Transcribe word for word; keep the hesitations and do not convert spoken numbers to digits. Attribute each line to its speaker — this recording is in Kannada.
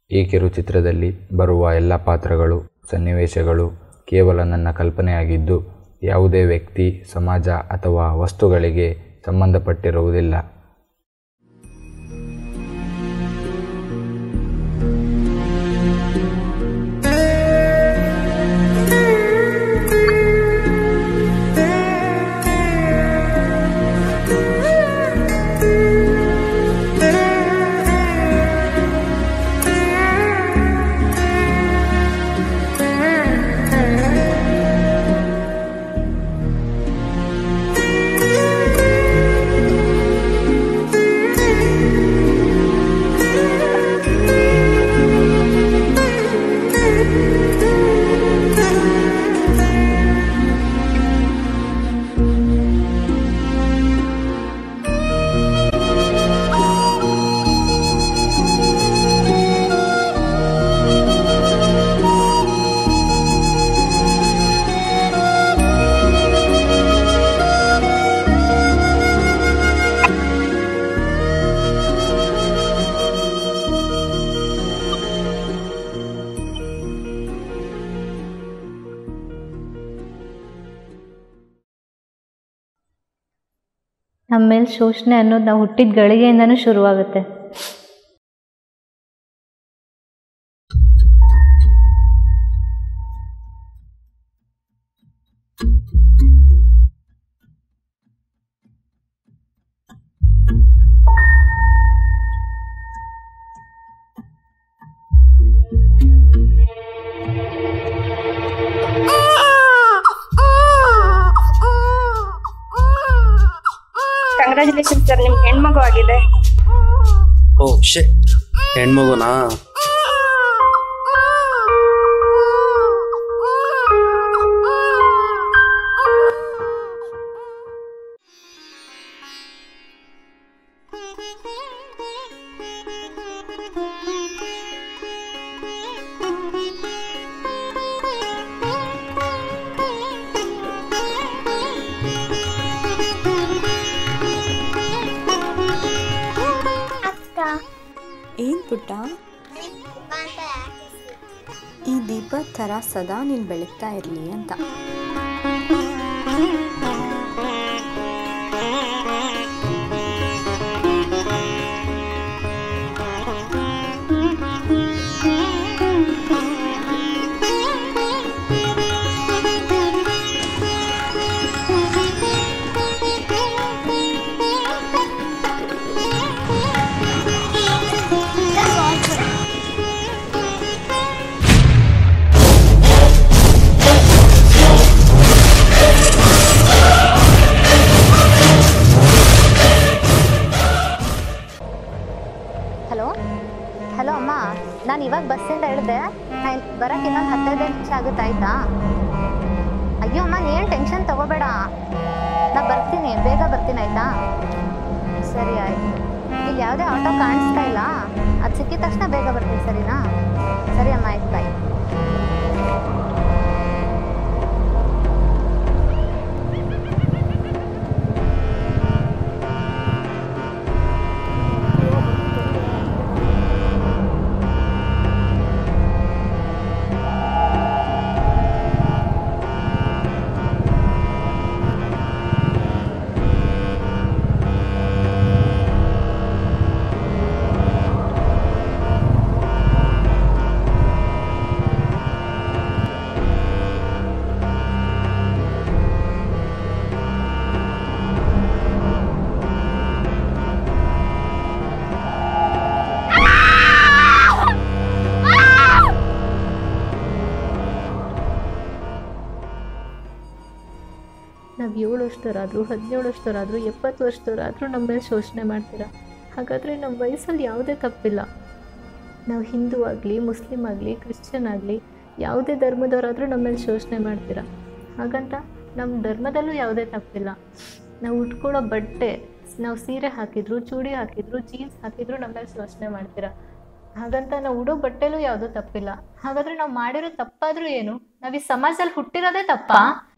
Speaker 1: ಈ ಕಿರುಚಿತ್ರದಲ್ಲಿ ಬರುವ ಎಲ್ಲ ಪಾತ್ರಗಳು, ಸನ್ನಿವೇಶಗಳು ಕೇವಲ ನನ್ನ ಕಲ್ಪನೆಯಾಗಿದ್ದು ಯಾವುದೇ ವ್ಯಕ್ತಿ, ಸಮಾಜ ಅಥವಾ ವಸ್ತುಗಳಿಗೆ ಸಂಬಂಧಪಟ್ಟಿರುವುದಿಲ್ಲ.
Speaker 2: ನಮ್ಮ ಮೇಲೆ ಶೋಷಣೆ ಅನ್ನೋದು ನಾವು ಹುಟ್ಟಿದ ಗಳಿಗೆಯಿಂದನೂ ಶುರುವಾಗುತ್ತೆ.
Speaker 3: ಕಂಗ್ರಾಚುಲೇಷನ್ ಸರ್, ನಿಮ್ಗೆ ಹೆಣ್ಮಗು ಆಗಿದೆ.
Speaker 4: ಓ ಶಿಟ್, ಹೆಣ್ಮಗುನಾ?
Speaker 5: ಏನ್ ಪುಟ್ಟ, ಈ ದೀಪ ಥರ ಸದಾ ನೀನು ಬೆಳಗ್ತಾ ಇರಲಿ ಅಂತ.
Speaker 2: ಹಲೋ ಹಲೋ ಅಮ್ಮ, ನಾನು ಇವಾಗ ಬಸ್ಸಿಂದ ಇಳಿದೆ. ನಾನು ಬರೋಕ್ಕೆ ಇನ್ನೊಂದು ಹತ್ತೈದು ನಿಮಿಷ ಆಗುತ್ತೆ, ಆಯಿತಾ? ಅಯ್ಯೋ ಅಮ್ಮ, ನೀನು ಟೆನ್ಷನ್ ತೊಗೋಬೇಡ, ನಾನು ಬರ್ತೀನಿ, ಬೇಗ ಬರ್ತೀನಿ, ಆಯಿತಾ? ಸರಿ ಆಯಿತು. ಇಲ್ಲಿ ಯಾವುದೇ ಆಟೋ ಕಾಣಿಸ್ತಾ ಇಲ್ಲ, ಅದು ಸಿಕ್ಕಿದ ತಕ್ಷಣ ಬೇಗ ಬರ್ತೀನಿ, ಸರಿನಾ? ಸರಿ ಅಮ್ಮ, ಆಯ್ತು, ಬಾಯ್. ನಾವು ಏಳು ವರ್ಷದವರಾದರೂ ಹದಿನೇಳು ವರ್ಷದವರಾದರೂ ಎಪ್ಪತ್ತು ವರ್ಷದವರಾದರೂ ನಮ್ಮ ಮೇಲೆ ಶೋಷಣೆ ಮಾಡ್ತೀರಾ. ಹಾಗಾದರೆ ನಮ್ಮ ವಯಸ್ಸಲ್ಲಿ ಯಾವುದೇ ತಪ್ಪಿಲ್ಲ. ನಾವು ಹಿಂದೂ ಆಗಲಿ, ಮುಸ್ಲಿಮ್ ಆಗಲಿ, ಕ್ರಿಶ್ಚಿಯನ್ ಆಗಲಿ, ಯಾವುದೇ ಧರ್ಮದವರಾದರೂ ನಮ್ಮ ಮೇಲೆ ಶೋಷಣೆ ಮಾಡ್ತೀರಾ. ಹಾಗಂತ ನಮ್ಮ ಧರ್ಮದಲ್ಲೂ ಯಾವುದೇ ತಪ್ಪಿಲ್ಲ. ನಾವು ಉಟ್ಕೊಳ್ಳೋ ಬಟ್ಟೆ, ನಾವು ಸೀರೆ ಹಾಕಿದ್ರು, ಚೂಡಿ ಹಾಕಿದ್ರು, ಜೀನ್ಸ್ ಹಾಕಿದ್ರು ನಮ್ಮ ಮೇಲೆ ಶೋಷಣೆ ಮಾಡ್ತೀರಾ. ಹಾಗಂತ ನಾವು ಉಡೋ ಬಟ್ಟೆಲೂ ಯಾವುದೂ ತಪ್ಪಿಲ್ಲ. ಹಾಗಾದರೆ ನಾವು ಮಾಡಿರೋ ತಪ್ಪಾದರೂ ಏನು? ನಾವು ಈ ಸಮಾಜದಲ್ಲಿ ಹುಟ್ಟಿರೋದೇ ತಪ್ಪಾ?